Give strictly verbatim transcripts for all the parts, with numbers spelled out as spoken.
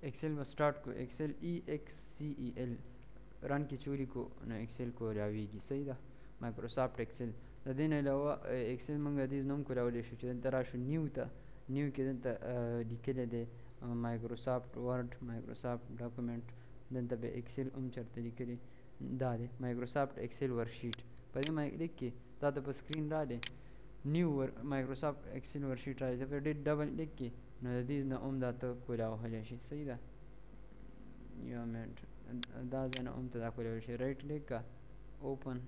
एक्सेल में स्टार्ट को Excel E X C E L run की चोरी को न एक्सेल को रावीगी सही दा Microsoft Excel د دې نه علاوه Excel موږ د دې نوم کولی شو چې دلته راشو نیو ته نیو کې دلته لیکلی دی مایکروسافټ ورډ مایکروسافټ ډاکومنټ دلته به Excel هم چېرته لیکلی دا دی مایکروسافټ Excel ورشیټ په دې باندې کلیک کې تا ته په سکرین راغلی نیو ور مایکروسافټ Excel ورشیټ راځي ته په ډېر ډبل کلیک کې نو د دې نه هم دا ته کولاوهلی شي صحیح ده یو منټ دا ځای نه هم ته دا کولی شي رایټ کلیک کا اوپن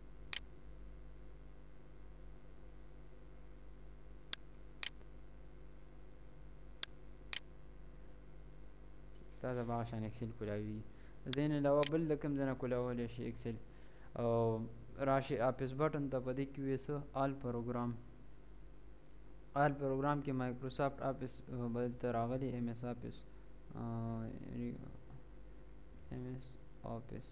تا ته به هغه شان Excel کولاوي د دې نه علاوه بل د کوم ځای نه کولاولی شي Excel او راشي آفس بټن ته په دې کې وي څه آل پروګرام آل پروګرام کې مایکروسافټ آفس به دلته راغلی ایم ایس آفس ایم ایس آفس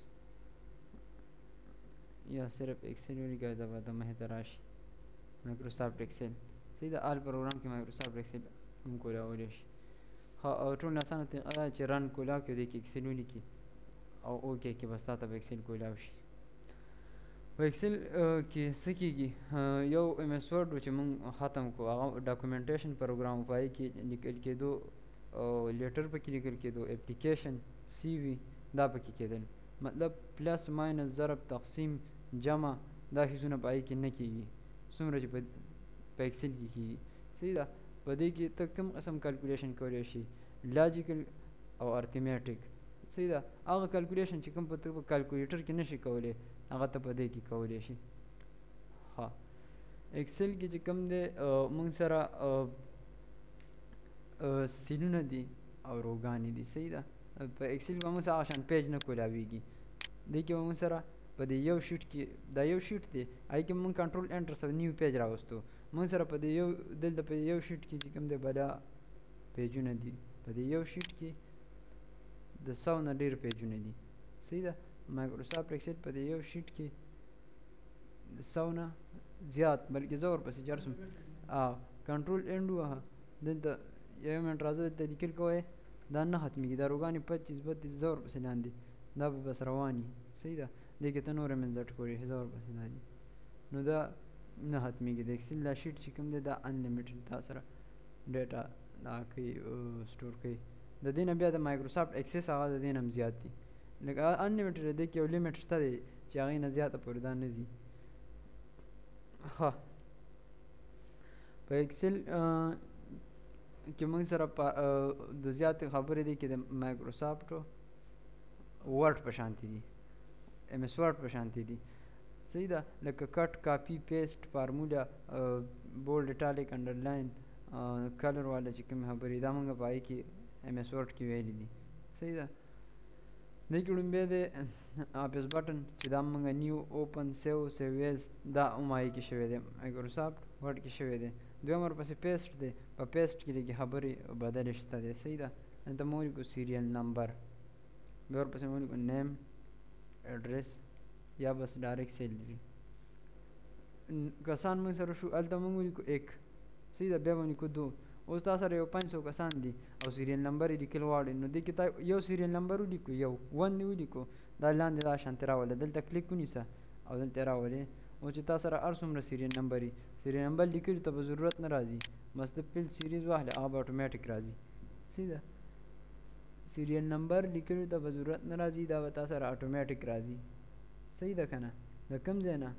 یا صرف Excel ولیکئ دا به د مخې ته راشي مایکروسافټ Excel صحیح ده آل پروګرام کې مایکروسافټ Excel هم کولاولی شي ها او ټول اسانه طریقه ده چې رن کولاو کړو دې کې Excel ولیکي او اوکې کې بس تا ته به Excel کولاو شي په Excel کې څه کېږي یو ایم ایس ورډ چې موږ ختم کړو هغه ډاکومنټیشن پروګرام په هغې کې لیکل کېدو لیټر پکې لیکل کېدو اپلیکیشن سی وي دا پکې کېدل مطلب پلس ماینس ضرب تقسیم جمع دا شیزونه په هغې کې نه کېږي څومره چې په Excel کې کېږي صحیح ده په دې کې ته کوم قسم کیلکولیشن کولی شي لاجیکل او ارتھمیټک صحیح ده هغه کیلکولیشن چې کوم په ته په کیلکولیټر کې نشي کولی هغه ته په دې کې کولی شي ها Excel کې چې کوم دی موږ سره سیلونه دي او روګانې دي صحیح ده په Excel به موږ سره هغه شان پیج نه کولاویږي دې کې به موږ سره په دې یو شیټ کې دا یو شیټ دی هغې کې موږ کنټرول انټر سره نیو پیج راوستو موږ سره په دې یو دلته په یو شیټ کې چې کوم دی بلا پیجونه دي په دې یو شیټ کې د سو نه ډېر پیجونه دي صحیح ده مایکروسافټ Excel په دې یو شیټ کې د سو نه زیات بلکې زه ورپسې جر شم کنټرول اینډ ووهه دلته یو منټ راځه دلته لیکل کوی دا نه ختمېږي دا روګانې پچیس بتیس زه ورپسې لاندې دا به بس روان وي صحیح ده دې کې ته نور هم انزرټ کولی شي زه ورپسې دا دي نو دا نه ختمېږي د Excel دا شیټ چې کوم دی دا انلیمیټډ تا سره ډیټا دا کوي سټور کوي د دې نه بیا د مایکروسافټ Access هغه د دې نه هم زیات دي لکه انلیمیټډ دی کې یو لیمیټ شته دی چې هغې نه زیاته پورې دا نه ځي ښه په Excel کې موږ سره د زیاتې خبرې دي کې د مایکروسافټ ورډ په شانتي دي ایم ایس ورډ په شانتي دي صحیح ده لکه کټ کاپي پیسټ فارموله بولډ اټالیک انډرلاین کلر والا چې کومې خبرې دا موږ په هغې کې ایم ایس ورډ کې ویلي دي صحیح ده دې کې لومبی دی آفس بټن چې دا موږ نیو اوپن سیو سیویز دا هم هغې کې شوی دی مایکروسافټ ورډ کې شوی دی دویم ورپسې پیسټ دی په پیسټ کې لږې خبرې بدلې شته دی صحیح ده دلته مو ولیکو سیریل نمبر بیا ورپسې مو ولیکو نیم ایډرس یا بس ډایرکټ سیلري کسان موږ سره شو هلته موږ ولیکو ایک صحیح ده بیا به ولیکو دو اوس تا سره یو پنځ سو کسان دي او سیریل نمبر یې لیکل غواړي نو دې کې تا یو سیریل نمبر ولیکو یو ون دې ولیکو دا لاندې دا شانتې راولې دلته کلیک ونیسه او دلته یې راولې او چې تا سره هر څومره سیریل نمبر وي سیریل نمبر لیکلو ته به ضرورت نه راځي بس د فل سیریز واخلې هغه به اتومیټیک راځي صحیح ده سیریل نمبر لیکلو ته به ضرورت نه راځي دا به تا سره اتومیټیک راځي صحیح ده که نه د کوم ځای نه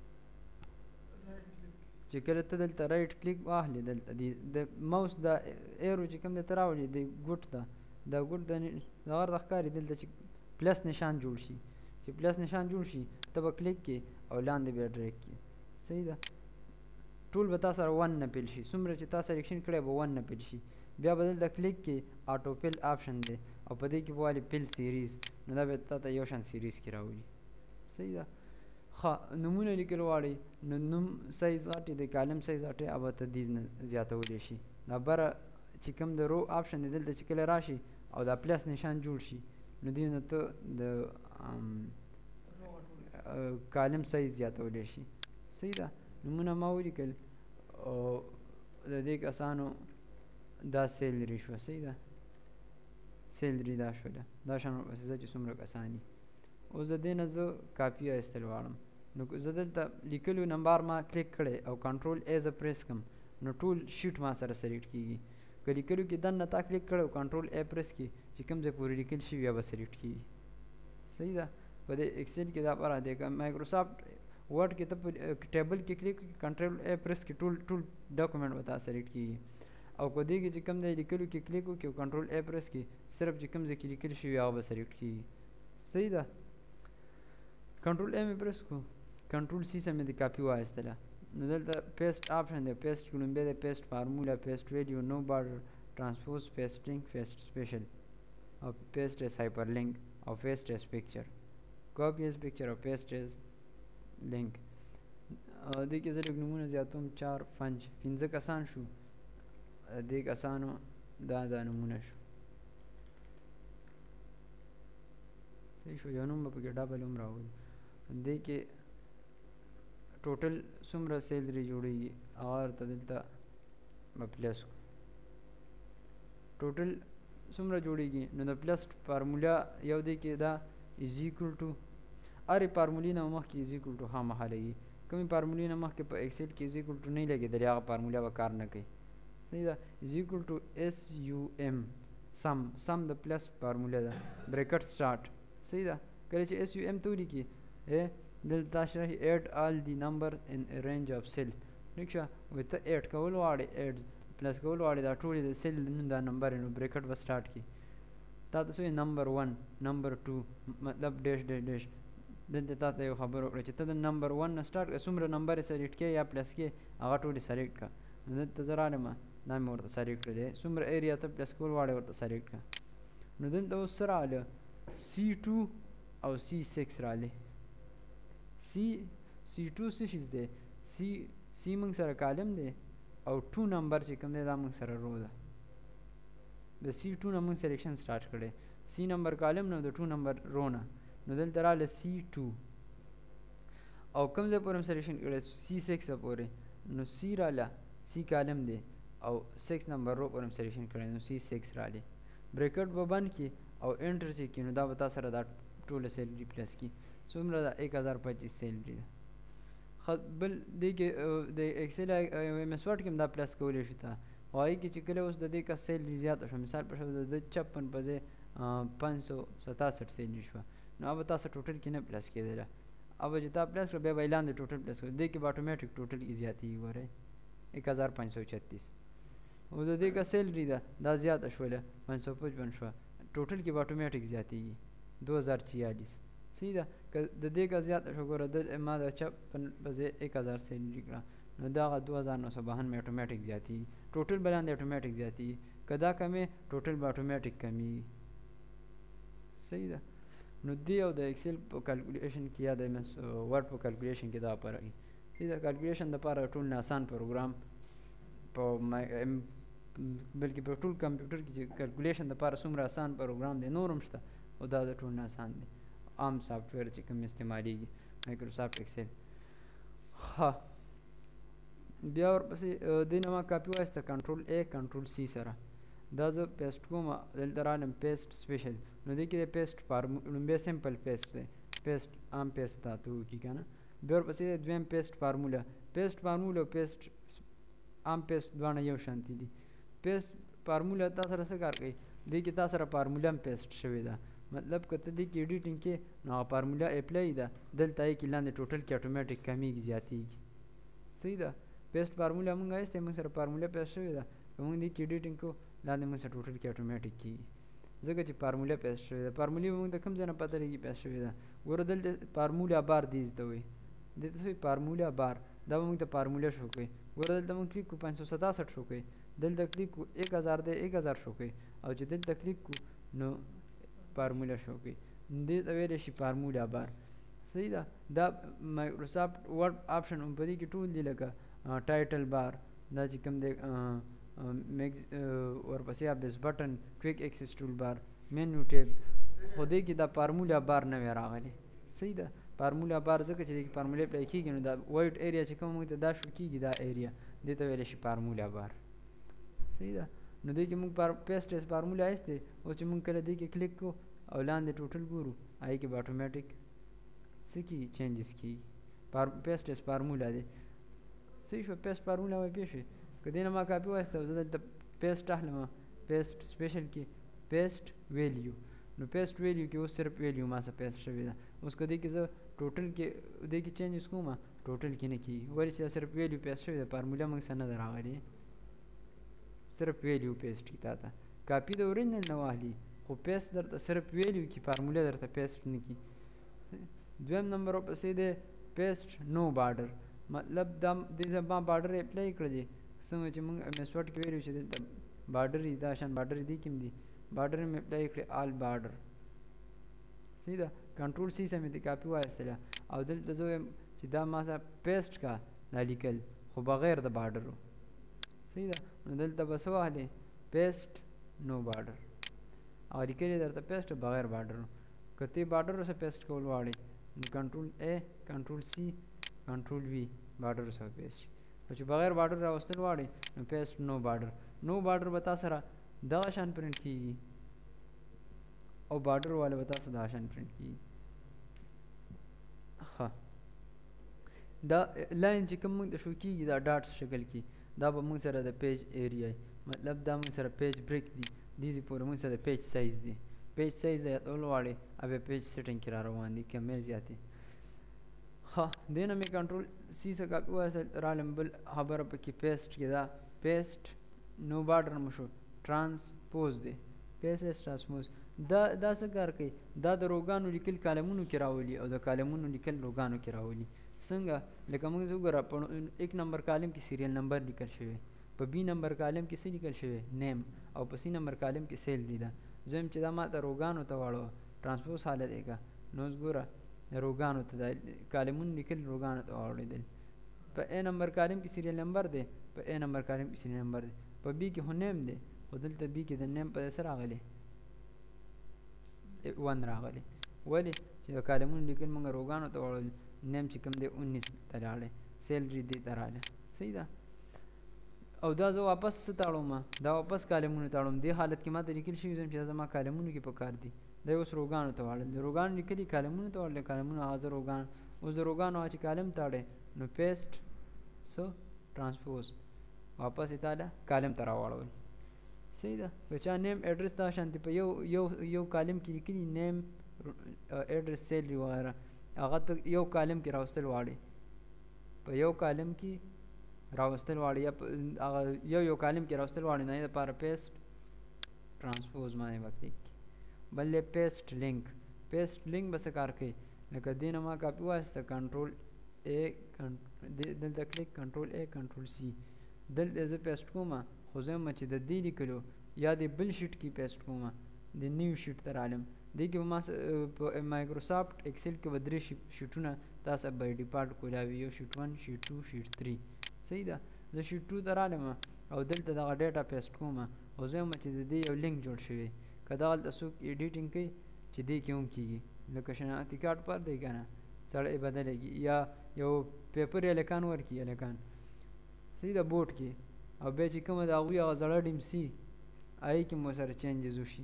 چې کله ته دلته رایټ کلیک واخلې دلته د موس دا ایرو چې کوم دی ته راولې د ګوټ ته دا ګوټ د هغه ته ښکاري دلته چې پلس نشان جوړ شي چې پلس نشان جوړ شي ته به کلیک کې او لاندې بیا ډریک کې صحیح ده ټول به تا سره ون نه پیل شي څومره چې تا سلیکشن کړی به ون نه پیل شي بیا به دلته کلیک کې آټو پیل آپشن دی او په دې کې به والي پیل سیریز نو دا به تا ته یو شان سیریز کې راولي صحیح ده ښه نومونه لیکل غواړئ نو نوم سایز غټې د کالم سایز غټې او به تدیز نه زیاتولی شي دا بره چې کوم د رو آپشن دی دلته چې کله راشي او دا پلس نشان جوړ شي نو دې نه ته د کالم سایز زیاتولی شي صحیح ده نومونه ما ولیکل او د دې کسانو دا سیلري شوه صحیح ده سیلري دا شوله دا شان ورپسې ځه چې څومره کسان دي. اوس د دې نه زه کاپي ایستل غواړم نو زه دلته لیکلو نمبر ما کلیک کړی او کنټرول ایز پریس کړم نو ټول شیټ ما سره سلیکټ کېږي. که لیکلو کې دننه تا کلیک کړی او کنټرول ای پریس کړي چې کوم ځای پورې لیکل شوي بیا به سلیکټ کېږي. صحیح ده. په دې ایکسل کې دا پره دی. که مایکروسافټ ورډ کې ته په ټیبل کې کلیک کړي کنټرول ای پریس کړي ټول ټول ډاکومنټ به تا سلیکټ کېږي. او په دې کې چې کوم ځای لیکلو کې کلیک وکړي او کنټرول ای پریس کړي صرف چې کوم ځای کې لیکل شوي هغه به سلیکټ کېږي. صحیح ده. کنټرول ای مې پریس کړو کنټرول سی سره مې د کاپي وایستله نو دلته پیسټ آپشن دی. پیسټ کړم بیا د پیسټ فارمولا پیسټ ویډیو نو بارډر ټرانسپوز پیسټ لینک پیسټ سپیشل او پیسټ ایز هایپر لینک او پیسټ ایز پکچر کاپي ایز پکچر او پیسټ ایز لینک. دې کې زه لږ نومونه زیاتوم چار پنج پنځه کسان شو دې کسانو دا دا نومونه شو. صحیح شو. یو نوم به پکې ډبل هم راولو. دې کې ټوټل څومره سیلري جوړېږي هغه ورته دلته به پلس کړو. ټوټل څومره جوړېږي نو د پلس فارمولا یو دی کې دا از ایکول ټو هرې فارمولې نه مخکې از ایکول ټو خامخا لګي. کومې فارمولې نه مخکې په ایکسل کې از ایکول ټو نه لګېدلې هغه فارمولا به کار نه کوي. صحیح ده. از ایکول ټو ایس یو ایم سم سم د پلس فارمولا ده بریکټ سټارټ. صحیح ده. کله چې ایس یو ایم ته ولیکي دلته تاسو راځي ایډ آل دی نمبر ان رینج اف سیل ٹھیک شه وي ته ایډ کول غواړې ایډ پلس کول غواړې دا ټولې د سیل نن دا نمبر نو بریکټ به سټارټ کړي. تا ته څه نمبر ون نمبر ټو مطلب ډیش ډیش ډیش دلته تا ته یو خبر وکړه چې ته د نمبر ون نه سټارټ کړه څومره نمبر یې سلیکټ کړې یا پلس کړې هغه ټولې سلیکټ کړه. نو دلته زه راغلم دا مې ورته سلیکټ کړی دی. څومره ایریا ته پلس کول غواړې ورته سلیکټ کړه. نو دلته اوس څه راغله سی ټو او سی سکس راغلی. سی سی ټو څه شیز دی سی سی موږ سره کالم دی او ټو نمبر چې کوم دی دا موږ سره رو ده. د سی ټو نه موږ سلیکشن سټارټ کړی سی نمبر کالم نه د ټو نمبر رو نه. نو دلته راغله سی ټو او کوم ځای پورې سلیکشن کړی سی سکس پورې نو سی راغله سی کالم دی او سکس نمبر رو پورې سلیکشن کړی نو سی سکس راغلی. بریکټ به بند کړي او انټر چې کړي نو دا به تا سره دا ټوله سیلري پلس کړي. څومره ده ایک هزار پچیس سیلري ده. بل دې کې د ایکسل ایم ایس ورډ کې هم دا پلس کولی شو ته خو هغې کې چې کله اوس د دې کا سیلري زیاته شوه مثال په شو د چپن په ځای پنځ سو ستاسઠ سیلري شوه نو هغه به تاسو ټوټل کې نه پلس کېدله. अब چې تا پلس کړه بیا به اعلان د ټوټل پلس کړه دې کې به اټومیټک ټوټل کې زیاتېږي. ګورئ ایک هزار پنځ سو چتیس او د دې کا سیلري ده دا زیاته شوله پنځ سو پچپن شوه ټوټل کې به اټومیټک زیاتېږي دو هزار چھیالیس. صحیح ده. که د دې کا زیاته شو ګوره د ما د چپن په ځای ایک هزار سیلري کړه نو دا هغه دو هزار نو سو بهن مې اټومیټک زیاتېږي ټوټل به لاندې اټومیټک زیاتېږي. که دا کمې ټوټل به اټومیټک کمیږي. صحیح ده. نو دې او د ایکسل په کیلکولیشن کې یا د ایم ایس ورډ په کیلکولیشن کې دا فرق دی. صحیح ده. کیلکولیشن دپاره ټول نه آسان پروګرام په بلکې په ټول کمپیوټر کې چې کیلکولیشن دپاره څومره آسان پروګرام دی نور هم شته او دا د ټول نه آسان دی. عام سافټویر چې کوم استعمالیږي مایکروسافټ ایکسل. ها بیا ورپسې دې نه ما کاپي وایسته کنټرول ای کنټرول سی سره دا زه پیسټ کوم دلته رالم پیسټ سپیشل نو دې کې د پیسټ فارمو لومبی سمپل پیسټ دی پیسټ عام پیسټ ته تو کی کنه. بیا ورپسې دویم پیسټ فارمولا پیسټ فارمولا او پیسټ عام پیسټ دواړه یو شانتي دي. پیسټ فارمولا تاسو سره څه کار کوي دې کې تاسو سره فارمولا هم پیسټ شوې ده مطلب که ته دې کې ایډیټینګ کې نو هغه فارمولا اپلای ده دلته یې کې لاندې ټوټل کې اټومیټک کمیږي زیاتېږي. صحیح ده. پیسټ فارمولا موږ ایسته موږ سره فارمولا پیسټ شوې ده که موږ دې کې ایډیټینګ کو لاندې موږ سره ټوټل کې اټومیټک کېږي ځکه چې فارمولا پیسټ شوې ده. فارمولې به موږ د کوم ځای نه پته لګي پیسټ شوې ده. ګوره دلته فارمولا بار دې ته وایي دې ته څه فارمولا بار دا به موږ ته فارمولا شو کوي. ګوره دلته موږ کلیک کو پنځ سو ستاسઠ شو کوي دلته کلیک کو ایک هزار دی ایک هزار شو کوي او چې دلته کلیک کو نو فارمولا شو کوي دې ته ویلی شي فارمولا بار. صحیح ده. دا مایکروسافټ ورډ آپشن هم په دې کې ټول دي لکه ټایټل بار دا چې کوم دی میکس ورپسې ابس بټن کویک ایکسس ټول بار مینیو ټیب خو دې کې دا فارمولا بار نه وی راغلی. صحیح ده. فارمولا بار ځکه چې دې کې فارمولې اپلای کېږي نو دا وایټ ایریا چې کوم موږ ته دا شو کېږي دا ایریا دې ته ویلی شي فارمولا بار. صحیح ده. نو دې کې موږ پر پیسټ اس فارموله ایسته او چې موږ کله دې کې کلیک کو او لاندې ټوټل ګورو آی کې به اتوماتیک سکی چینجز کی پر پیسټ اس فارموله دی صحیح شو پیسټ فارموله وای پیښه کدی نه ما کاپی واسطه زه د پیسټ اخلم پیسټ سپیشل کې پیسټ ویلیو نو پیسټ ویلیو کې اوس صرف ویلیو ما سره پیسټ شوی ده اوس کدی کې زه ټوټل کې دې کې چینجز کوم ټوټل کې نه کی ولې چې صرف ویلیو پیسټ شوی ده فارموله موږ سره نه راغلی صرف ویلیو پیسټ کی تا ته کاپی د اورینل نه واهلی خو پیسټ درته صرف ویلیو کی فارموله درته پیسټ نه کی دویم نمبر پسې ده پیسټ نو بارډر مطلب دا دې زما بارډر اپلای کړی څنګه چې موږ میسوټ کې ویلو چې د بارډر دا شان بارډر دی کوم دی بارډر مې اپلای کړی آل بارډر صحیح ده کنټرول سی سمې دې کاپی وایستله او دلته زه چې دا ما سره پیسټ کا دا لیکل خو بغیر د بارډر صحیح ده نو دلته بس واهلې پیسټ نو بارډر او لیکل درته پیسټ بغیر بارډر کته بارډر سره پیسټ کول واړي کنټرول ا کنټرول سی کنټرول وی بارډر سره پیسټ چې بغیر بارډر راوستل واړي نو پیسټ نو بارډر نو بارډر بتا سره دا شان پرنٹ کیږي او بارډر والے بتا سره دا شان پرنٹ کیږي ها دا لاین چې کوم د شو کیږي دا ډاټ شکل کی دا به موږ سره د پیج ایریا مطلب دا موږ سره پیج بریک دی دیزی پورې موږ سره د پیج سایز دی پیج سایز یې ټول واړي اوبه پیج سیټینګ کې را روان دي کمې زیاتې ها دینه مې کنټرول سی څخه کاپی واسه رالم بل خبره پکې پیسټ کې دا پیسټ نو بارډر مشو ترانسپوز دی پیسټ ترانسپوز دا دا څه کار کوي دا د روګانو لیکل کالمونو کې راولي او د کالمونو لیکل روګانو کې راولي څنګه لکه موږ وګوره په یک نمبر کالم کې سیریل نمبر لیکل شوی په بی نمبر کالم کې څه لیکل شوی نیم او په سی نمبر کالم کې سیلری ده زم چې دا ما ته روګانو ته واړو ترانسپوز حالت دی کا نو وګوره روګانو ته د کالمونو لیکل روګانو ته واړېدل په ا نمبر کالم کې سیریل نمبر دی په ا نمبر کالم کې سیریل نمبر دی په بی کې هنیم دی او دلته بی کې د نیم په سر راغلی ون راغلی ولی چې د کالمونو لیکل موږ روګانو ته واړو نیم چې کوم دی انیس ته لاړې سیلری دی ته راغلی صحیح ده او دا زه واپس تاړم دا واپس کالمونو تاړم دې حالت کې ما ته لیکل شوي چې زما کالمونو کې پکار دي دا اوس روګانو ته واړل د روګانو لیکلي کالمونو ته واړل کالمونو حاضر روګان اوس د روګانو چې کالم تاړې نو پیسټ سو ترانسپوز واپس ایتاله کالم ته راوړل صحیح ده که چا نیم ایډرس دا شانتي په یو یو یو کالم کې لیکلي نیم ایډرس سیلری وغیره هغه ته یو کالم کې راوستل واړي په یو کالم کې راوستل واړي یا هغه یو یو کالم کې راوستل واړي نه لپاره پیسټ ترانسپوز باندې وکړي بلې پیسټ لینک پیسټ لینک به څه کار کوي لکه دې نه ما کاپي واسطه کنټرول ا دلته کلیک کنټرول ا کنټرول سی دلته زه پیسټ کوم خو زه مچ د دې لیکلو یا د بل شیټ کې پیسټ کوم د نیو شیټ تر عالم دې کې ما په مایکروسافټ ایکسل کې بدري شیټونه تاسو به ډیپارټ کولاوي یو شیټ ون شیټ ټو شیټ تھری صحیح ده زه شیټ ټو تر عالم او دلته دغه ډیټا پیسټ کوم او زه مچ د دې یو لینک جوړ شوی کدا دلته څوک ایډیټینګ کوي چې دې کې هم کیږي لکه شناختی کارت پر دی کنه سړی بدلېږي یا یو پیپر یې لکان ورکی لکان صحیح ده بورډ کې او بیا چې کومه د هغوی هغه زړه ډیم سي هغې کې مو سره چینجز وشي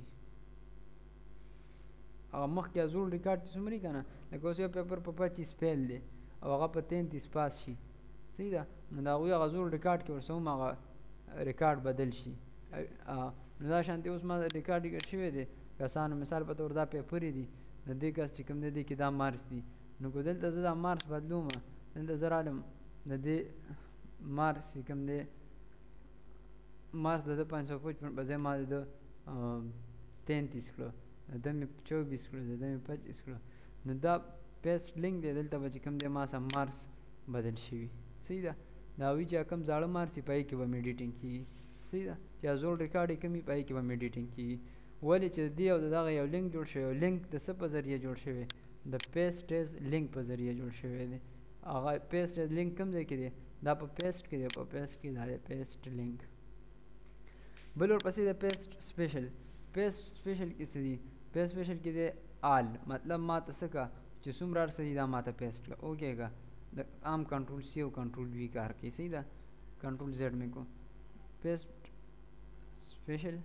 هغه مخکې زوړ ریکارډ چې څومره که نه لکه اوس یو پیپر په پچیس فیل دی او هغه په تینتیس پاس شي صحیح ده نو د هغوی هغه زوړ ریکارډ کې ورسه هم هغه ریکارډ بدل شي نو دا شانتې اوس ما ریکارډ ریکارډ شوی دی کسانو مثال په طور دا پیپرې دي د دې کس چې کوم دی دې کې دا مارکس دي نو که دلته زه دا مارکس بدلوم دلته زه رالم د دې مارکس چې کوم دی مارکس د ده پنځ سوه پچپن په ځای ما د ده تینتیس کړو د ده مې چوبیس کړو د ده مې پچیس کړو نو دا پیسټ لینک دی دلته به چې کوم دی ما سره مارکس بدل شوي صحیح ده د هغوی چې کوم زاړه مارکس یې په هغې کې به مې ایډیټینګ کېږي صحیح ده چې زوړ ریکارډ یې کوم وي په هغې کې به مې ایډیټینګ کېږي ولې چې د دې او د دغه یو لینک جوړ شوی او لینک د څه په ذریعه جوړ شوی د پیسټ از لینک په ذریعه جوړ شوی دی هغه پیسټ از لینک کوم ځای کې دی دا په پیسټ کې دی په پیسټ کې دا دی پیسټ لینک بل ورپسې د پیسټ سپیشل پیسټ سپیشل کې څه دي پیسټ سپیشل کې دی آل مطلب ما ته څه که چې څومره هر څه دي دا ما ته پیسټ کړه اوکې که د عام کنټرول سی او کنټرول وي کار کوي صحیح ده کنټرول زیډ مې کو پیسټ سپیشل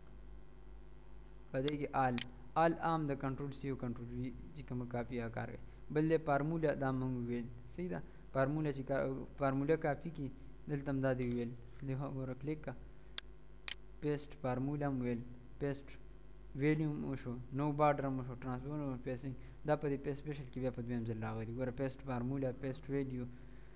پدې کې آل آل عام د کنټرول سی او کنټرول وی چې کوم کاپی یا کار کوي بل د فارمولا دا مونږ ویل صحیح ده فارمولا چې فارمولا کاپی کی دلته هم دا دی ویل له هغه کلیک کا پیسټ فارمولا هم ویل پیسټ ویلیوم وشو نو بارډر هم وشو ترانسفورم پیسټینګ دا په دې پیسټ سپیشل کې بیا په دویم ځل راغلی ګوره پیسټ فارمولا پیسټ ویلیو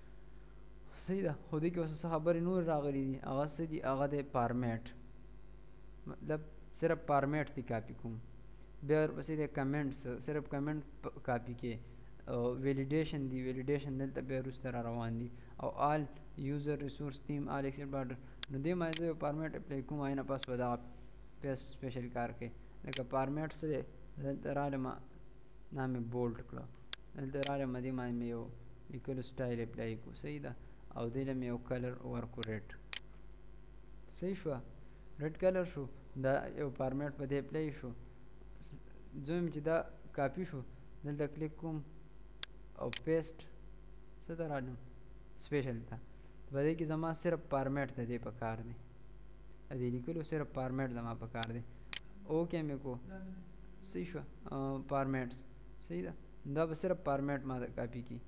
صحیح ده خو دې کې اوس څه خبرې نور راغلي دي هغه څه دي هغه د فارمیټ مطلب صرف فارمیٹ دی کاپی کوم بیا ورپسې د کمنټس صرف کمنټ کاپی کې ویلیډیشن دی ویلیډیشن دلته بیا وروسته را روان دي او آل یوزر ریسورس تیم آل ایکسپټ بارډر نو دې ما زه فارمیټ اپلای کوم آینه پس به دا پیسټ سپیشل کار کوي لکه فارمیټ څه دی دلته راغلم نام یې بولډ کړه دلته راغلم دې ما مې یو لیکلو سټایل اپلای کو صحیح ده او دې مې یو کلر ورکو ریډ صحیح شو ریډ کلر شو دا یو فارمیټ په دې اپلای شو زوم چې دا کاپی شو دلته کلیک کوم او پیسټ څه ته راځم سپیشل ته په دې کې زما صرف فارمیټ ته دی په کار دی دې لیکلو صرف فارمیټ زما په کار دی اوکې مې کو صحیح شو فارمیټس صحیح ده دا به صرف فارمیټ ما کاپی کی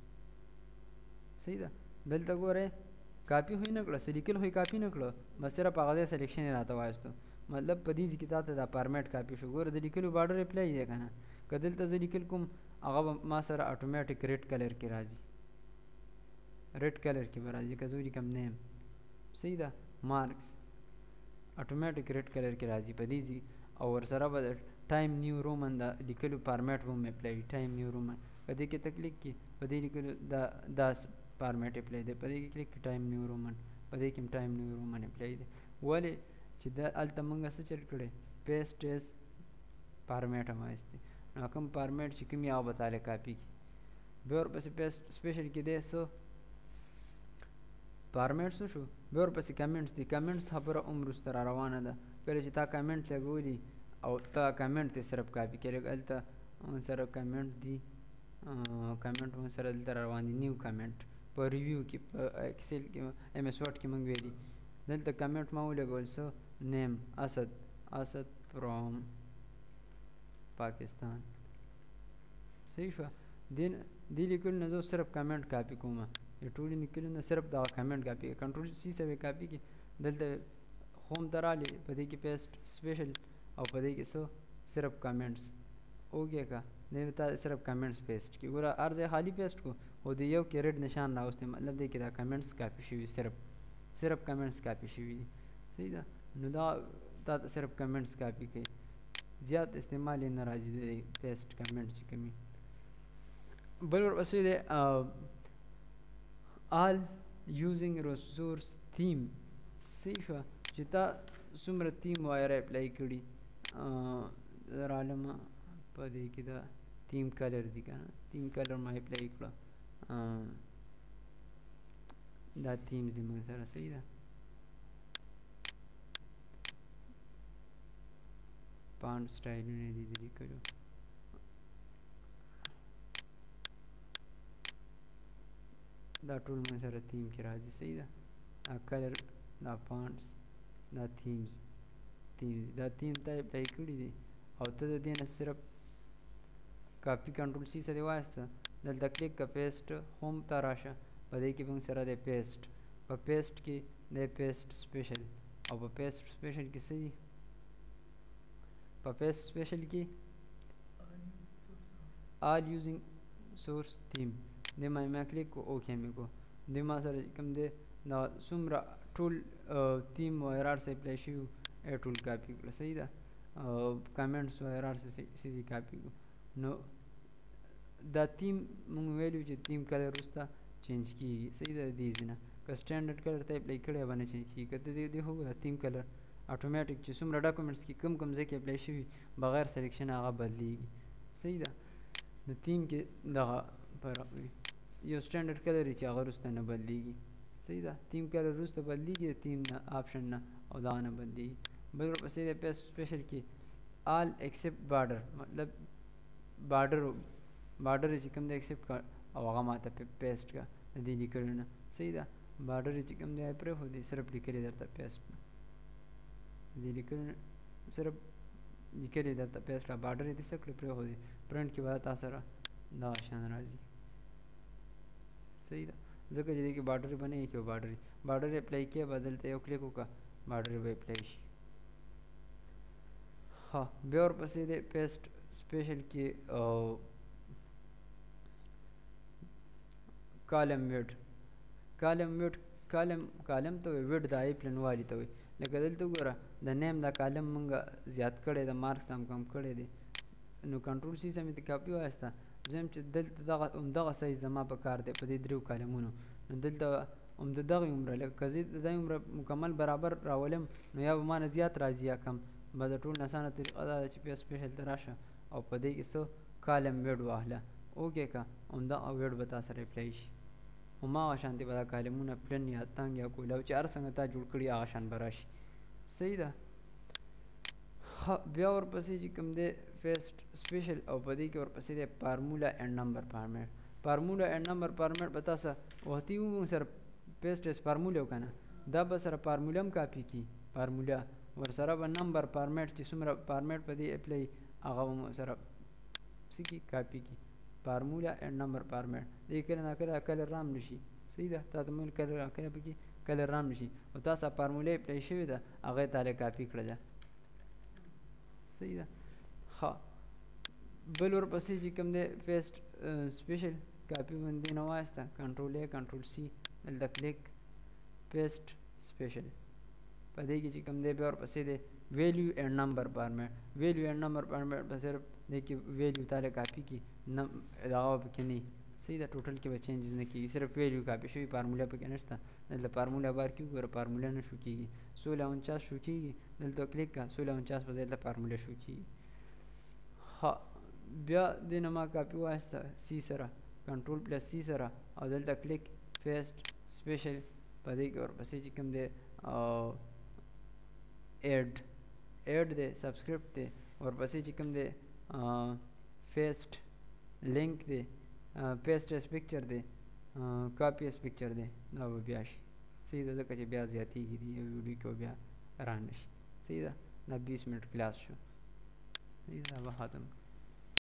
صحیح ده دلته ګوره کاپی ہوئی نه کړه سلیکل ہوئی کاپی نه کړه بس صرف هغه سلیکشن راته وایستو مطلب په دې کې تاسو دا فارمیټ کاپی شو ګوره د لیکلو بارډر اپلای دی کنه کدل ته لیکل کوم هغه ما سره اتوماتیک ریډ کلر کې راځي ریډ کلر کې راځي که زوري کم نیم صحیح ده مارکس اتوماتیک ریډ کلر کې راځي په دې او ور سره به ټایم نیو رومن دا لیکلو فارمیټ وم اپلای ټایم نیو رومن په دې کې تکلیک کې په دې لیکلو دا دا فارمیټ اپلای دی په دې کې کلیک ټایم نیو رومن په دې کې ټایم نیو رومن اپلای دی ولې چې دا الته موږ څه چل کړي پیسټ اس فارمیټ هم وایسته نو کوم فارمیټ چې کوم یو بتاله کاپی کی به ورپسې پیسټ سپیشل کې دی سو فارمیټ څه شو به ورپسې کمنټس دي کمنټس خبره عمر سره روانه ده کله چې تا کمنټ لګولي او تا کمنټ ته صرف کاپی کړي الته سره کمنټ دي کمنټ مون سره دلته روان دي نیو کمنټ په ریویو کې په ایکسل کې ایم ایس ورډ کې مونږ ویلي دلته کمنټ ما ولګول سو نیم اسد اسد فرام پاکستان صحیح شو دین دی لیکل نه زه صرف کمنټ کاپی کوم د ټول لیکل نه صرف دا کمنټ کاپی کنټرول سی سره کاپی کې دلته ہوم ترالی په دې کې پیسټ سپیشل او په دې کې سو صرف کمنټس اوګه کا نه تا صرف کمنټس پیسټ کی ګوره ارزه خالی پیسټ کو او د یو کې ریډ نشان راوسته مطلب دې کې دا کمنټس کاپی شوی صرف صرف کمنټس کاپی شوی دي صحیح ده نو دا تا صرف کمنټس کاپی کوي زیات استعمال نه راځي د پیسټ کمنټ چې کمی بل ورپسې ده آل یوزینګ ریسورس تیم صحیح شو چې تا څومره تیم وایره اپلای کړي رالم په دې کې دا تیم کلر دی کنه تیم کلر ما اپلای کړه دا تیم دې موږ سره صحیح ده پانډ سټایلونه دي دې کړو دا ټول موږ سره تیم کې راځي صحیح ده کلر دا فونټس دا تیمز تیمز دا تیم ته اپلای کړي دي او ته د دې نه صرف کاپی کنټرول سی سره واسطه دلته کلیک کا پیسټ ہوم ته راشه په دې کې موږ سره د پیسټ په پیسټ کې د پیسټ سپیشل او په پیسټ سپیشل کې څه دي په پیسټ سپیشل کې آل یوزینګ سورس تیم د ما ما کلیک کو اوکې مې کو د ما سره کوم دی دا څومره ټول تیم و ارار سے اپلای شو ا ټول کاپی کړه صحیح ده کمنټس و ارار سے سی کاپی کو نو دا تیم مونږ ویلو چې تیم کلر وستا چینج کیږي صحیح ده دې ځنه که سټانډرډ کلر ته اپلای کړی باندې چینج کیږي کته دې دې هو تیم کلر اتوماتیک چې څومره ډاکومېنټس کې کم کم ځکه اپلای شوی بغیر سلیکشن هغه بدلیږي صحیح ده نو تیم کې دغه فرق وي یو سټانډرډ کلر چې هغه وسته نه بدلیږي صحیح ده تیم کلر وسته بدلیږي تیم نه آپشن نه او دا نه بدلیږي بل ورپسې د پیسټ سپیشل کې آل ایکسپټ بارډر مطلب بارډر بارډر چې کوم د ایکسپټ کا او هغه ماته پیسټ کا دې لیکل نه صحیح ده بارډر چې کوم دی پر هو دي صرف لیکل درته پیسټ دې لیکل صرف لیکلې درته پیسټ کړه بارډر یې دې څه کړې پرېښودې پرنټ کې به تا سره دغه شان راځي صحیح ده ځکه چې دې کې بارډر به نه یې کې بارډر بارډر اپلای کې به دلته یو کلیک وکړه بارډر به اپلای شي ها بیا ورپسې د پیسټ سپیشل کې کالم ویډ کالم ویډ کالم کالم ته وایي ویډ د آی پلنوالي ته وایي لکه دلته وګوره د نیم دا کالم مونږه زیات کړی د مارکس هم کم کړی دی نو کنټرول سی سمې ته کاپي وایسته زم چې دلته دغه همدغه سایز زما په کار دی په دې دریو کالمونو نو دلته هم د دغې عمره لکه که زه د دې عمره مکمل برابر راولم نو یا به ما نه زیات راځي یا کم به د ټول اسانه طریقه دا ده چې بیا سپیشل ته راشه او په دې کې څه کالم ویډ واخله اوکې که همدغه ویډ به تا سره اپلای شي هماغه شانتې به دا کالمونه پلن یا تنګ یا کولاو چې هر څنګه تا جوړ کړي هغه شان به راشي صحیح ده بیا ورپسې چې کوم دی فیسټ سپیشل او په دې کې ورپسې دی فارمولا اینډ نمبر فارمیټ فارمولا اینډ نمبر فارمیټ به تاسو وختي ومو سره پیسټ اس فارمولا وکنه دا به سره فارمولا هم کاپي کی فارمولا ورسره به نمبر فارمیټ چې څومره فارمیټ په دې اپلای هغه هم سره سکی کاپي کی فارمولا اینډ نمبر فارمیټ دې کله نه کله کله رام نشي صحیح ده تا ته مول کله کله پکې کله رام نشي او تاسو فارمولا اپلای شوی ده هغه تعالی کاپي کړل صحیح ده ها بل ورپسې چې کوم دی پیسټ سپیشل کاپي باندې نه واسطه کنټرول ا کنټرول سی دلته کلیک پیسټ سپیشل په دې کې چې کوم دی بیا ورپسې دی ویلیو اینډ نمبر فارمیټ ویلیو اینډ نمبر فارمیټ به صرف دې کې ویلیو تعالی کاپي کی نم دغه پکې نه صحیح ده ټوټل کې به چینجز نه کیږي صرف ویلیو کاپي شوی فارمولا پکې نشته دلته فارمولا بار کې وګوره فارمولا نه شو کیږي سولہ انچاس شو کیږي دلته کلیک کا سولہ انچاس په ځای دلته فارمولا شو کیږي ها بیا د نما کاپي واسطه سی سره کنټرول پلس سی سره او دلته کلیک پیسټ سپیشل په دې کې ورپسې چې کوم دی ایډ ایډ دی سبسکرپټ دی ورپسې چې کوم دی پیسټ لینک دی پیسټ اس پکچر دی کاپی اس پکچر دی دا به بیا شي صحیح ده ځکه چې بیا زیاتېږي دی یو ویډیو کې بیا ران شي صحیح ده دا بیس منټ کلاس شو صحیح ده به ختم